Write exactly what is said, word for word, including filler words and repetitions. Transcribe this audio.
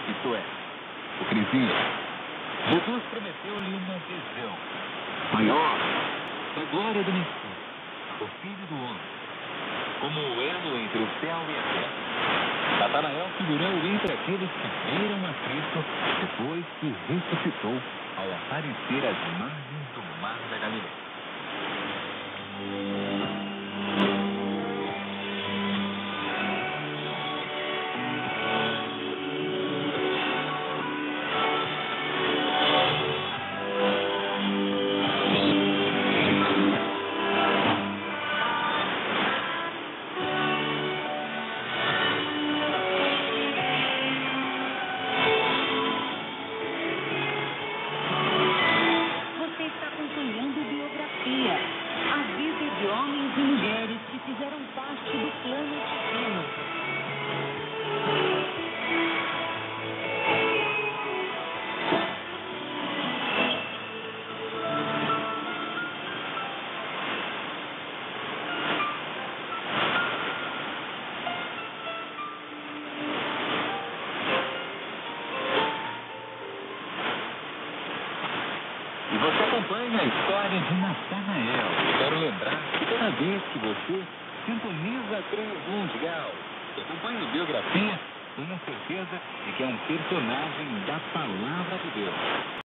isto é, o Crisinha. Jesus prometeu-lhe uma visão maior da glória do Messias, o Filho do Homem, como o elo entre o céu e a terra. Natanael figurou entre aqueles que viram a Cristo depois que ressuscitou ao aparecer às margens do mar da Galileia. A vida de homens e mulheres que fizeram parte do plano divino. E você acompanha a história de Natanael. Quero lembrar que toda vez que você sintoniza a Transmundial e acompanha a biografia, tenha certeza de que é um personagem da Palavra de Deus.